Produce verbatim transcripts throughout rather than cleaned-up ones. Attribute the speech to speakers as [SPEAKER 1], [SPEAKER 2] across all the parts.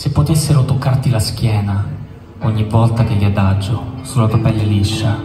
[SPEAKER 1] Se potessero toccarti la schiena ogni volta che li adagio sulla tua pelle liscia,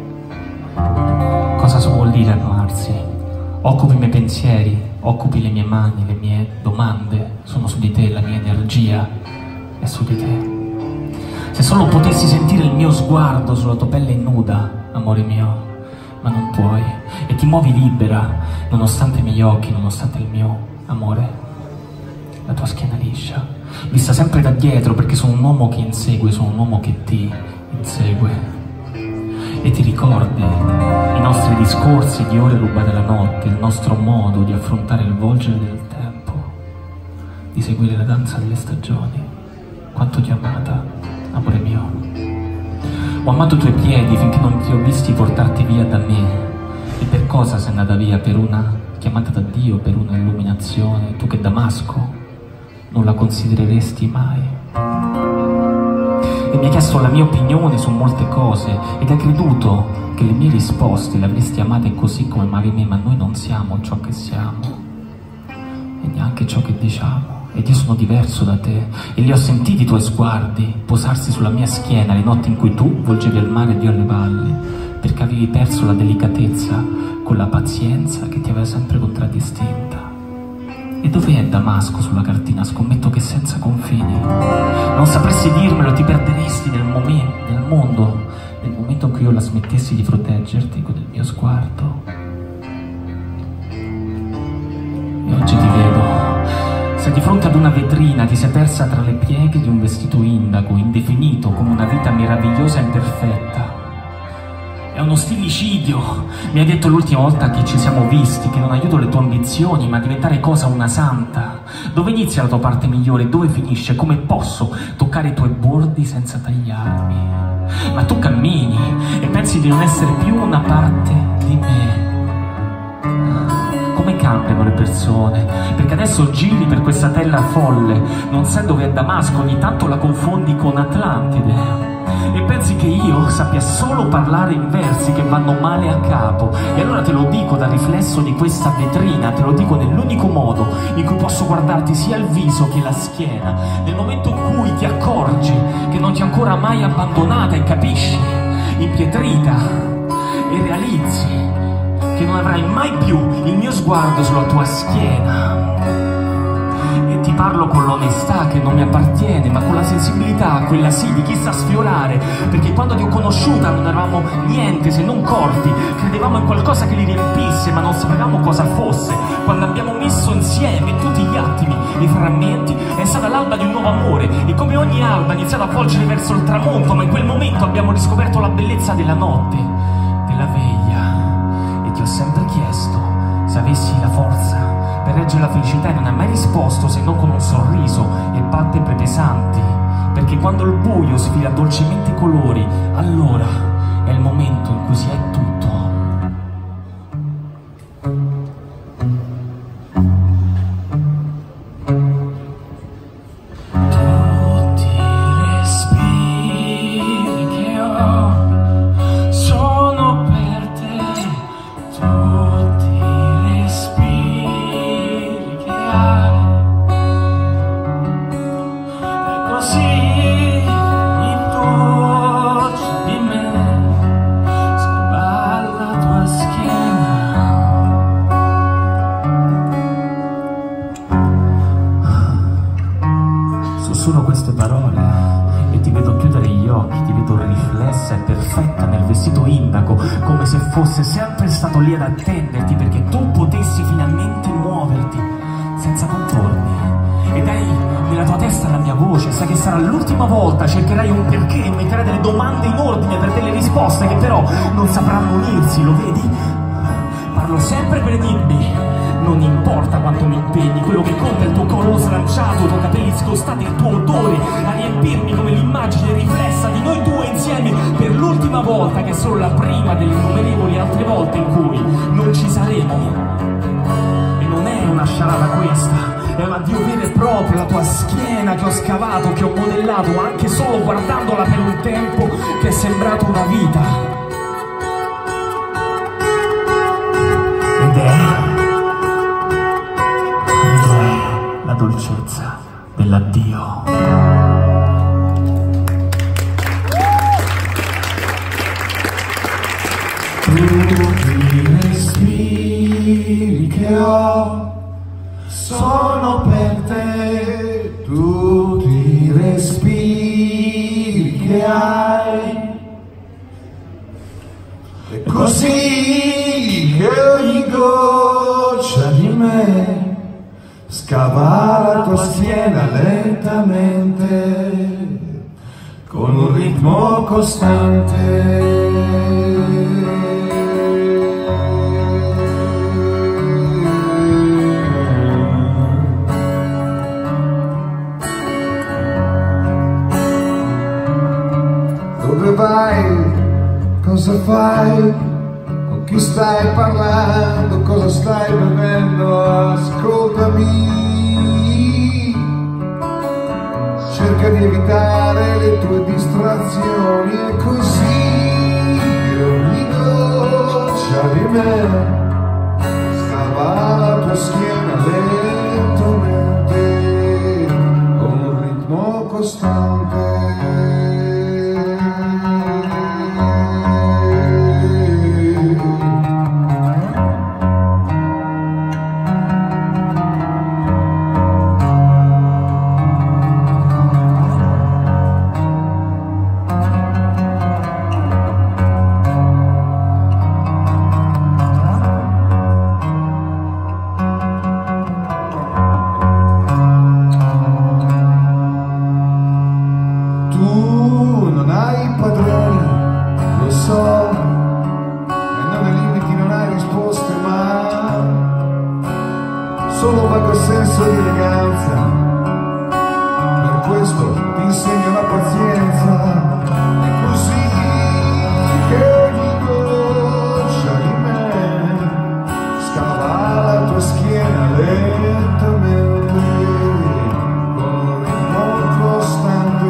[SPEAKER 1] cosa vuol dire amarsi? Occupi i miei pensieri, occupi le mie mani, le mie domande sono su di te, la mia energia è su di te. Se solo potessi sentire il mio sguardo sulla tua pelle nuda, amore mio, ma non puoi, e ti muovi libera, nonostante i miei occhi, nonostante il mio amore, la tua schiena liscia, vista sempre da dietro, perché sono un uomo che insegue, sono un uomo che ti insegue. E ti ricordi i nostri discorsi di ore rubate la notte, il nostro modo di affrontare il volgere del tempo, di seguire la danza delle stagioni. Quanto ti ho amata, amore mio. Ho amato i tuoi piedi finché non ti ho visti portarti via da me. E per cosa sei andata via? Per una chiamata da Dio, per una illuminazione? Tu che Damasco non la considereresti mai. E mi hai chiesto la mia opinione su molte cose ed hai creduto che le mie risposte le avresti amate così come amavi me, ma noi non siamo ciò che siamo e neanche ciò che diciamo. Ed io sono diverso da te e li ho sentiti i tuoi sguardi posarsi sulla mia schiena le notti in cui tu volgevi al mare ed io alle valli, perché avevi perso la delicatezza con la pazienza che ti aveva sempre contraddistinta. E dov'è Damasco sulla cartina? Scommetto che senza confini. Non sapresti dirmelo, ti perderesti nel, momento, nel mondo, nel momento in cui io la smettessi di proteggerti con il mio sguardo. E oggi ti vedo. Sei di fronte ad una vetrina, ti sei persa tra le pieghe di un vestito indaco, indefinito, come una vita meravigliosa e imperfetta. È uno stillicidio. Mi hai detto l'ultima volta che ci siamo visti che non aiuto le tue ambizioni, ma diventare cosa una santa. Dove inizia la tua parte migliore? Dove finisce? Come posso toccare i tuoi bordi senza tagliarmi? Ma tu cammini e pensi di non essere più una parte di me. Come cambiano le persone? Perché adesso giri per questa terra folle, non sai dove è Damasco, ogni tanto la confondi con Atlantide. E pensi che io sappia solo parlare in versi che vanno male a capo. E allora te lo dico dal riflesso di questa vetrina, te lo dico nell'unico modo in cui posso guardarti sia il viso che la schiena, nel momento in cui ti accorgi che non ti ho ancora mai abbandonata e capisci, impietrita, e realizzi che non avrai mai più il mio sguardo sulla tua schiena. E ti parlo con l'onestà che non mi appartiene, ma con la sensibilità, quella sì, di chi sa sfiorare, perché quando ti ho conosciuta non eravamo niente se non corpi, credevamo in qualcosa che li riempisse, ma non sapevamo cosa fosse. Quando abbiamo messo insieme tutti gli attimi, i frammenti, è stata l'alba di un nuovo amore, e come ogni alba ha iniziato a volgere verso il tramonto, ma in quel momento abbiamo riscoperto la bellezza della notte, della veglia. E ti ho sempre chiesto se avessi la forza per reggere la felicità e non hai mai risposto se non con un sorriso e palpebre pesanti, perché quando il buio sfila dolcemente i colori, allora è il momento in cui si è tutto. Solo queste parole e ti vedo chiudere gli occhi, ti vedo riflessa e perfetta nel vestito indaco, come se fosse sempre stato lì ad attenderti perché tu potessi finalmente muoverti senza contorni. Ed hai nella tua testa la mia voce, sai che sarà l'ultima volta, cercherai un perché e metterai delle domande in ordine per delle risposte che però non sapranno unirsi, lo vedi? Parlo sempre per enigmi. Non importa quanto mi impegni, quello che conta è il tuo collo slanciato, i tuoi capelli scostati, il tuo odore, a riempirmi come l'immagine riflessa di noi due insieme per l'ultima volta, che è solo la prima delle innumerevoli altre volte in cui non ci saremo. E non è una sciarada questa, è un addio vero e proprio, la tua schiena che ho scavato, che ho modellato, anche solo guardandola per un tempo che è sembrato una vita. Ed è la dolcezza del dell'addio.
[SPEAKER 2] Tutti i respiri che ho sono per te, tutti i respiri che hai. È così che ogni goccia di me scava la tua schiena lentamente, con un ritmo costante. Dove vai? Cosa fai? Con chi stai parlando? Cosa stai bevendo? Ascoltami. Cerca di evitare le tue distrazioni. È così che ogni goccia di me scava la tua schiena lentamente, con un ritmo costante. Tu non hai padroni, lo so, e non hai limiti, non hai risposte, ma solo un vago senso di eleganza. Per questo ti insegno la pazienza. È così che ogni goccia di me scava la tua schiena lentamente, con un ritmo costante.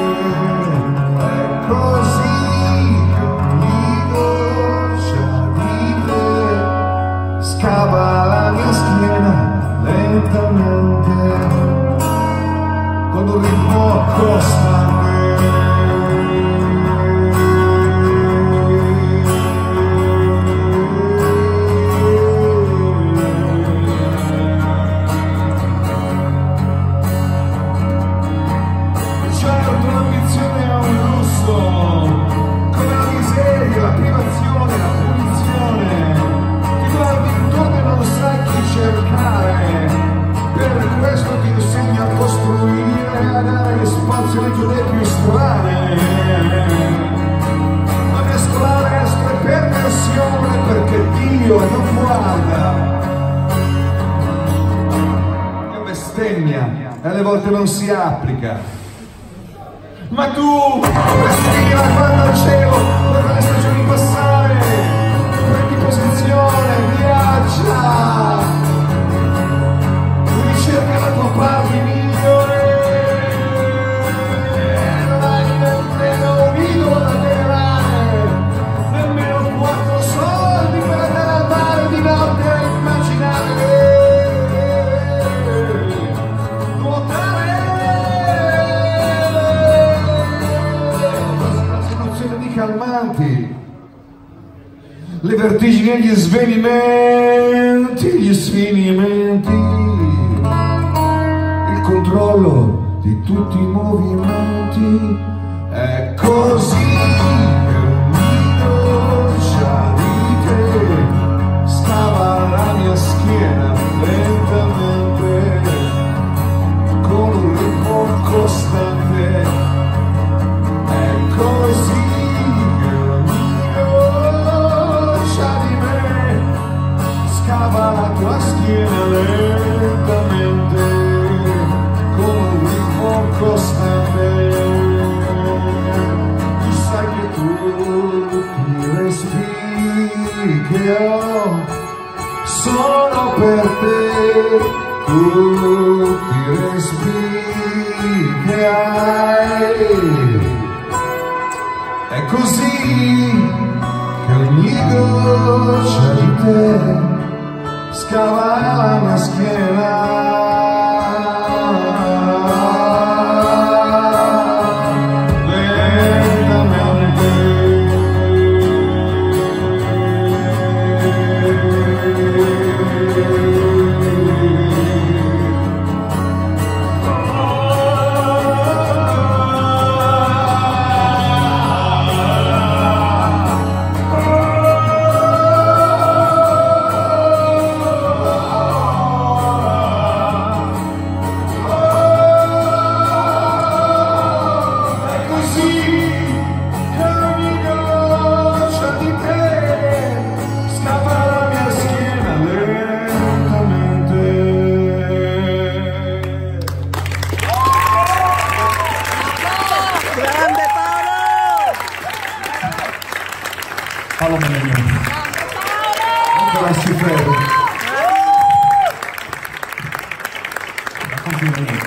[SPEAKER 2] Così che ogni goccia di te scava la mia schiena lentamente, con un ritmo costante. Certo, l'ambizione è un lusso, come la miseria, la privazione, la punizione. Ti guardi intorno e non sai chi cercare. Per questo ti insegno a costruire, a dare spazio alle tue idee più strane, a mescolare estro e perversione, perché Dio non guarda. È bestemmia e alle volte non si applica. Ma tu respira, guarda al cielo, guarda le stagioni passare, prendi posizione, viaggia, ricerca la tua parte migliore. Non hai nemmeno un idolo da venerare, nemmeno quattro soldi per andare al mare di notte a immaginare, nuotare. Calmanti, le vertigini e gli svenimenti, gli sfinimenti, il controllo di tutti i movimenti. È così che ogni goccia di te scava la mia schiena lentamente, con un ritmo costante. È così la tua schiena lentamente, con un ritmo costante. Tu sai che tutti i respiri che ho sono per te, tutti i respiri che hai. È così che ogni goccia di te scava la mia schiena
[SPEAKER 1] Nazarene.